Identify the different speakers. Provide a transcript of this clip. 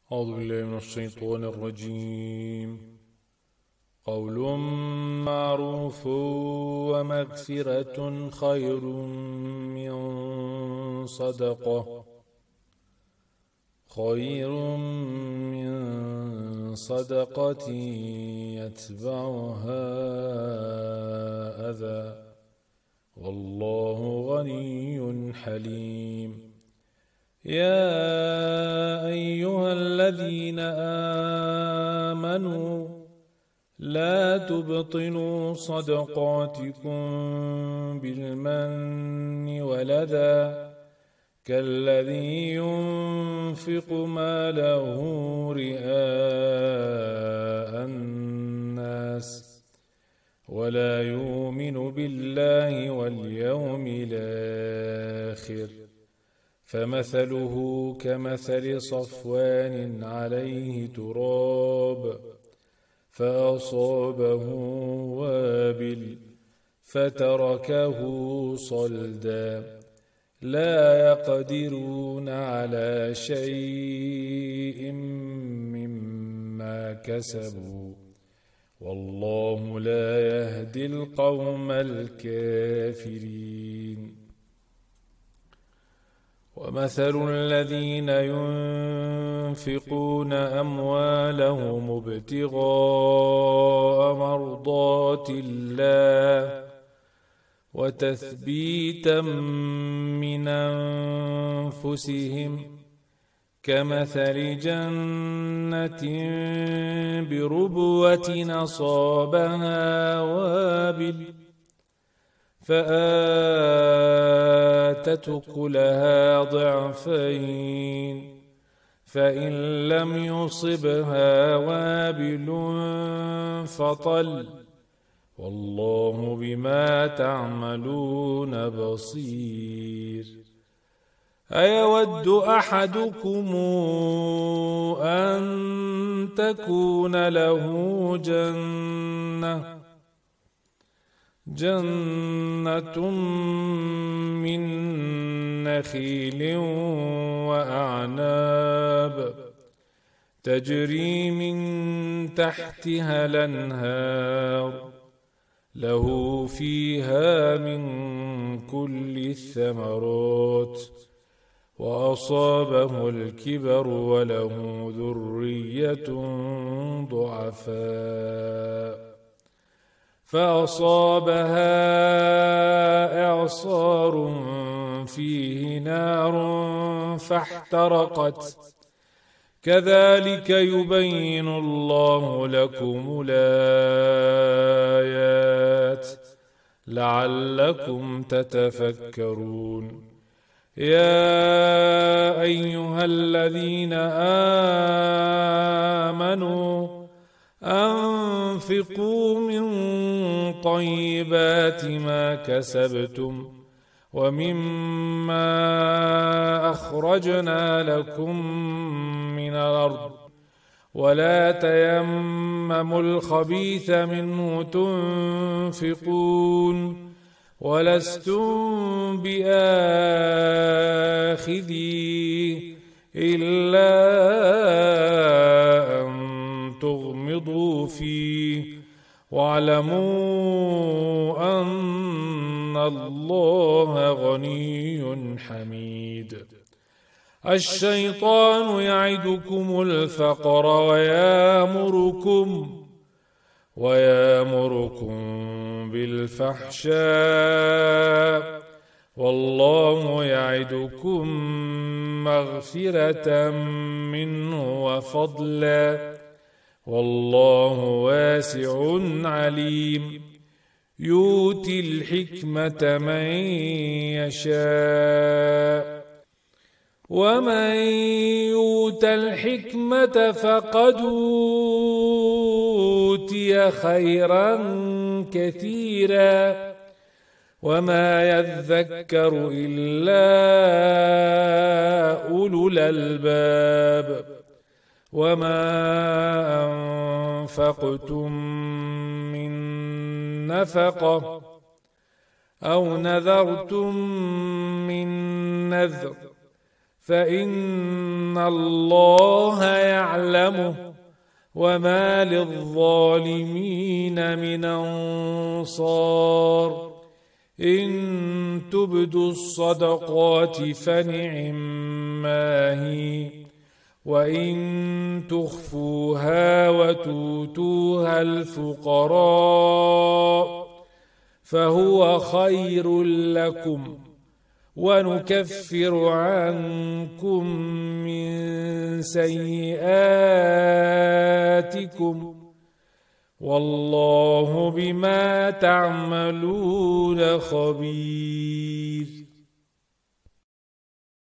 Speaker 1: أعوذ بالله من الشيطان الرجيم. قول معروف ومغفرة خير من صدقة يتبعها أذى، والله غني حليم. يا أيها الذين آمنوا لا تبطلوا صدقاتكم بالمن والأذى كالذي ينفق ماله رئاء الناس ولا يؤمن بالله واليوم الآخر، فمثله كمثل صفوان عليه تراب فأصابه وابل فتركه صلدا، لا يقدرون على شيء مما كسبوا، والله لا يهدي القوم الكافرين. ومثل الذين ينفقون أموالهم ابتغاء مرضات الله وتثبيتا من أنفسهم كمثل جنة بربوة أصابها وابل فآتت أكلها ضعفين، فإن لم يصبها وابل فطل، والله بما تعملون بصير. أيود أحدكم أن تكون له جنة من نخيل وأعناب تجري من تحتها الأنهار له فيها من كل الثمرات وأصابه الكبر وله ذرية ضعفاء فأصابها إعصار فيه نار فاحترقت، كذلك يبين الله لكم الآيات لعلكم تتفكرون. يا أيها الذين آمنوا أنفقوا من طيبات ما كسبتم ومما أخرجنا لكم من الأرض ولا تيمموا الخبيث منه تنفقون ولستم بآخذيه إلا أن تغمضوا فيه، واعلموا أن الله غني حميد. الشيطان يعدكم الفقر ويامركم بالفحشاء، والله يعدكم مغفرة منه وفضلا، والله واسع عليم. يؤتي الحكمة من يشاء، ومن يؤت الحكمة فقد أوتي خيرا كثيرا، وما يذكر إلا أولو الألباب. وما أنفقتم من نفقة أو نذرتم من نذر فإن الله يعلمه وما للظالمين من أنصار إن تبدوا الصدقات فنعما هي وإن تخفوها وتؤتوها الفقراء فهو خير لكم ونكفر عنكم من سيئاتكم والله بما تعملون خبير